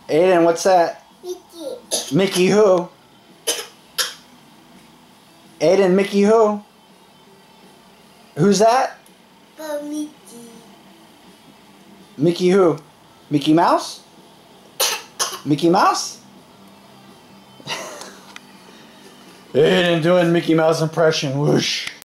Aden, what's that? Mickey. Mickey who? Aden, Mickey who? Who's that? Mickey. Mickey who? Mickey Mouse? Mickey Mouse? Aden doing Mickey Mouse impression. Whoosh.